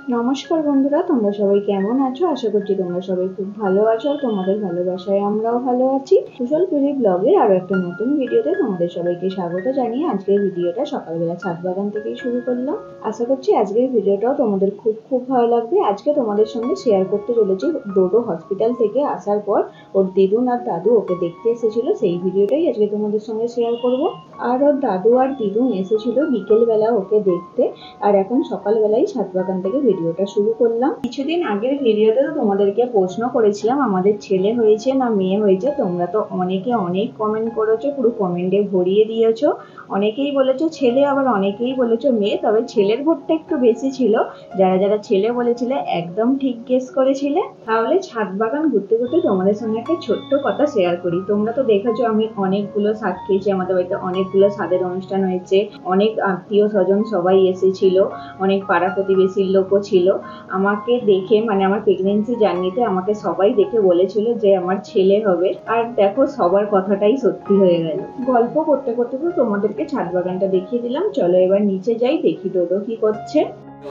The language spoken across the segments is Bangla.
নমস্কার বন্ধুরা, তোমরা সবাই কেমন আছো? আশা করছি তোমরা সবাই খুব ভালো আছো আর তোমাদের ভালোবাসায় আমরাও ভালো আছি। কুশল পিড়ি ব্লগের আরো একটা নতুন ভিডিওতে তোমাদের সবাইকে স্বাগত জানিয়ে আজকের ভিডিওটা সকালবেলা ছাদ বাগান থেকেই শুরু করলাম। আশা করছি আজকের ভিডিওটাও তোমাদের খুব ভালো লাগবে। আজকে তোমাদের সঙ্গে শেয়ার করতে চলেছি ডোডো হসপিটাল থেকে আসার পর ওর দিদুন আর দাদু ওকে দেখতে এসেছিল, সেই ভিডিওটাই আজকে তোমাদের সঙ্গে শেয়ার করব। আর ওর দাদু আর দিদুন এসেছিল বিকেলবেলা ওকে দেখতে, আর এখন সকালবেলায় ছাদ বাগান থেকে ভিডিওটা শুরু করলাম। কিছুদিন আগের ভিডিওতে তো তোমাদেরকে প্রশ্ন করেছিলাম আমাদের ছেলে হয়েছে না মেয়ে হয়েছে। তোমরা তো অনেকে অনেক কমেন্ট করেছো, পুরো কমেন্টে ভরিয়ে দিয়েছো। অনেকেই বলেছো ছেলে, আবার অনেকেই বলেছো মেয়ে। তবে ছেলের ভোটটা একটু বেশি ছিল। যারা যারা ছেলে বলেছিলে একদম ঠিক গেস করেছিলে। তাহলে ছাদ বাগান ঘুরতে ঘুরতে তোমাদের সঙ্গে একটা ছোট্ট কথা শেয়ার করি। তোমরা তো দেখেছো আমি অনেকগুলো স্বাদ খেয়েছি, আমাদের বাড়িতে অনেকগুলো স্বাদের অনুষ্ঠান হয়েছে, অনেক আত্মীয় স্বজন সবাই এসেছিল, অনেক পাড়া প্রতিবেশীর লোকও ছিল। আমাকে দেখে মানে আমার প্রেগনেন্সি জার্নিতে আমাকে সবাই দেখে বলেছিল যে আমার ছেলে হবে, আর দেখো সবার কথাটাই সত্যি হয়ে গেল। গল্প করতে করতে তো তোমাদেরকে ছাদ বাগানটা দেখিয়ে দিলাম। চলো এবার নিচে যাই, দেখি ডোডো কি করছে।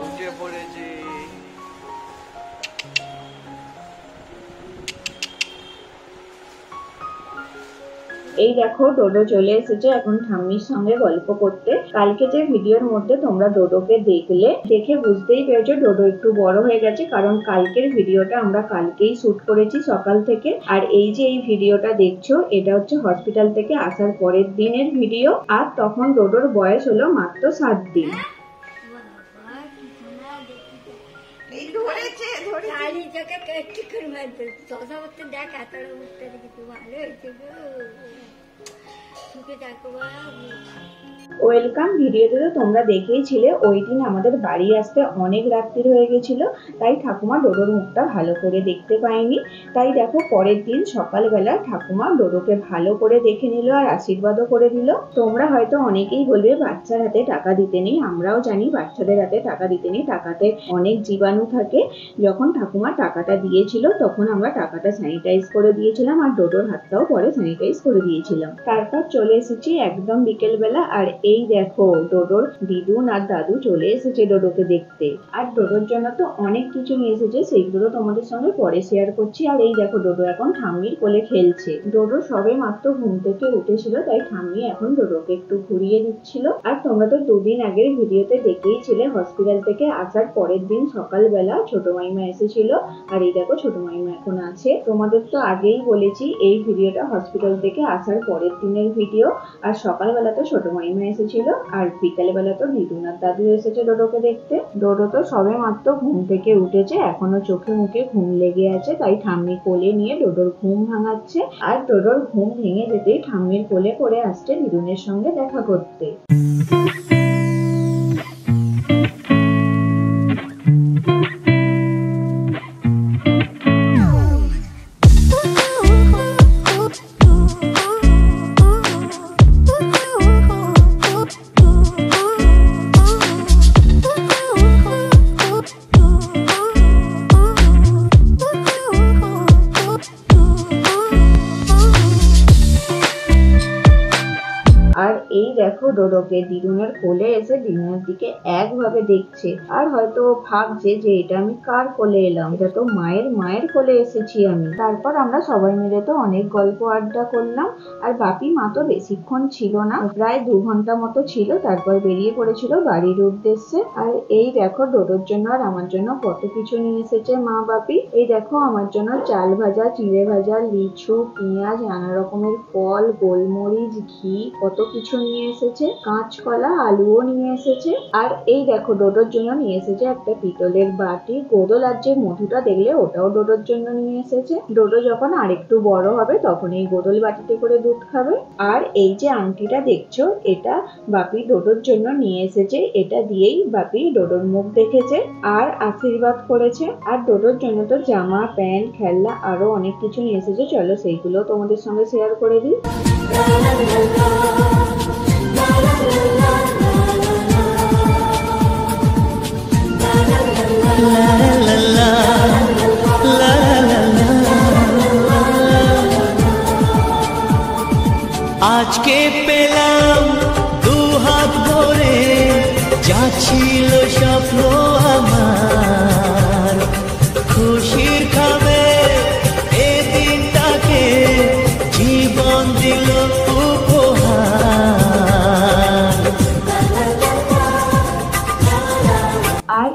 এই দেখো ডোডো চলে এসেছে এখন ঠাম্মির সঙ্গে গল্প করতে। কালকে যে ভিডিওর মধ্যে তোমরা ডোডোকে দেখে বুঝতেই পেরেছো ডোডো একটু বড় হয়ে গেছে, কারণ কালকের ভিডিওটা আমরা কালকেই শুট করেছি সকাল থেকে। আর এই যে এই ভিডিওটা দেখছো এটা হচ্ছে হসপিটাল থেকে আসার পরের দিনের ভিডিও, আর তখন ডোডোর বয়স হলো মাত্র 7 দিন। ওয়েলকাম ভিডিওতে তো তোমরা দেখেইছিলে ওই দিন আমাদের বাড়ি আসতে অনেক রাত্রি হয়ে গেছিল, তাই ঠাকুমা ডোডোর মুখটা ভালো করে দেখতে পায়নি। তাই দেখো পরের দিন সকালবেলা ঠাকুমা ডোডোকে ভালো করে দেখে নিল আর আশীর্বাদও করে দিল। তোমরা হয়তো অনেকেই বলবে বাচ্চার হাতে টাকা দিতে নেই, আমরাও জানি বাচ্চাদের হাতে টাকা দিতে নেই, টাকাতে অনেক জীবাণু থাকে। যখন ঠাকুমা টাকাটা দিয়েছিল তখন আমরা টাকাটা স্যানিটাইজ করে দিয়েছিলাম, আর ডোডোর হাতটাও পরে স্যানিটাইজ করে দিয়েছিলাম। তারপর চলে এসেছি একদম বিকেলবেলা, আর এই দেখো ডোডোর দিদুন আর দাদু চলে এসেছে ডোডোকে দেখতে। আর ডোডোর জন্য তো অনেক কিছু নিয়ে এসেছে, সেইগুলো তোমাদের সঙ্গে পরে শেয়ার করছি। আর এই দেখো ডোডো এখন ঠাম্মির কোলে খেলছে। ডোডো সবে মাত্র ঘুম থেকে উঠেছিল, তাই ঠাম্মি এখন ডোডোকে একটু ঘুরিয়ে দিচ্ছিল। আর তোমরা তো দুদিন আগের ভিডিওতে দেখেইছিলে হসপিটাল থেকে আসার পরের দিন সকালবেলা ছোট মাইমা এসেছিল, আর এই দেখো ছোট মাইমা এখন আছে। তোমাদের তো আগেই বলেছি এই ভিডিওটা হসপিটাল থেকে আসার পরের দিনের ভিডিও, আর সকালবেলা তো ছোট মাইমা এসেছিল, আর বিকালবেলা তো দিদুন আর দাদু এসেছে ডোডোকে দেখতে। ডোডো তো সবে মাত্র ঘুম থেকে উঠেছে, এখনো চোখে মুখে ঘুম লেগে আছে, তাই ঠাম্মি কোলে নিয়ে ডোডোর ঘুম ভাঙাচ্ছে। আর ডোডোর ঘুম ভেঙে যেতেই ঠাম্মির কোলে করে আসছে দিদুনের সঙ্গে দেখা করতে। আর এই দেখো ডোডোকে দিদুনের কোলে এসে দিদুনের দিকে একভাবে দেখছে, আর হয়তো ভাবছে যে এটা আমি কার কোলে এলাম, এটা তো মায়ের কোলে এসেছি আমি। তারপর আমরা সবাই মিলে তো অনেক গল্প আড্ডা করলাম। আর বাপি মা তো বেশিক্ষণ ছিল না, প্রায় 2 ঘন্টা মতো ছিল, তারপর বেরিয়ে পড়েছিল বাড়ির উদ্দেশ্যে। আর এই দেখো ডোডোর জন্য আর আমার জন্য কত কিছু নিয়ে এসেছে মা বাপি। এই দেখো আমার জন্য চাল ভাজা, চিড়ে ভাজা, লিচু, পেঁয়াজ, নানা রকমের ফল, গোলমরিচ, ঘি, কত কিছু নিয়ে এসেছে। কাঁচকলা, আলুও নিয়ে এসেছে। আর এই দেখো ডোডোর জন্য নিয়ে এসেছে একটা পিতলের বাটি। গোদল আর যে মধুটা দেখলে ওটাও ডোডোর জন্য নিয়ে এসেছে। ডোডো যখন আরেকটু বড় হবে তখন এই গোদল বাটিতে করে দুধ খাবে। আর এই যে আংটিটা দেখছো এটা বাপি ডোডোর জন্য নিয়ে এসেছে, এটা দিয়েই বাপি ডোডোর মুখ দেখেছে আর আশীর্বাদ করেছে। আর ডোডোর জন্য তো জামা, প্যান্ট, খেলনা আরো অনেক কিছু নিয়ে এসেছে। চলো সেইগুলো তোমাদের সঙ্গে শেয়ার করে দিই। আজকে পেলাম 2 হাত ভরে যা ছিল স্বপ্ন আমার,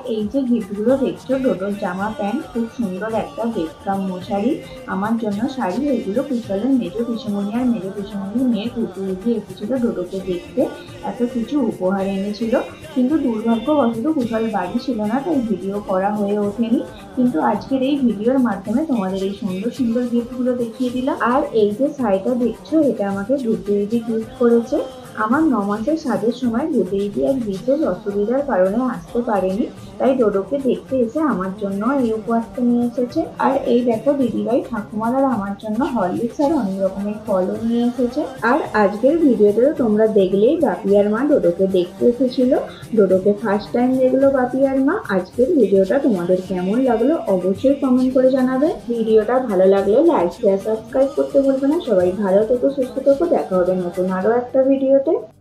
এই যে গিফটগুলো দেখছো, ডোডোর জামা প্যান্ট, খুব সুন্দর একটা বেডকাম মশারি, আমার জন্য শাড়ি, এগুলো কুশলের মেজো পিসেমণি আর মেজো পিসেমণির মেয়ে কুকুরজি এসেছিল ডোডোকে দেখতে, এত কিছু উপহার এনেছিল। কিন্তু দুর্ভাগ্যবশত কুশল বাড়ি ছিল না, তাই ভিডিও করা হয়ে ওঠেনি। কিন্তু আজকের এই ভিডিওর মাধ্যমে তোমাদের এই সুন্দর সুন্দর গিফটগুলো দেখিয়ে দিলাম। আর এই যে শাড়িটা দেখছো, এটা আমাকে গুড্ডি গিফট করেছে। আমার 9 মাসের স্বাদের সময় গুড্ডি এক বিশেষ অসুবিধার কারণে আসতে পারেনি, তাই ডোডোকে দেখতে এসে আমার জন্য এই উপহারটা নিয়ে এসেছে। আর এই দেখো দিদিভাই, ঠাকুমার আর আমার জন্য হরলিক্স আর অনেক রকমের ফলও নিয়ে এসেছে। আর আজকের ভিডিওতে তো তোমরা দেখলেই বাপিয়ার মা ডোডোকে দেখতে এসেছিল। ডোডোকে ফার্স্ট টাইম দেখলো বাপিয়ার মা। আজকের ভিডিওটা তোমাদের কেমন লাগলো অবশ্যই কমেন্ট করে জানাবে। ভিডিওটা ভালো লাগলে লাইক শেয়ার সাবস্ক্রাইব করতে ভুলবে না। সবাই ভালো থেকো, সুস্থ থেকো, দেখা হবে নতুন আরো একটা ভিডিওতে।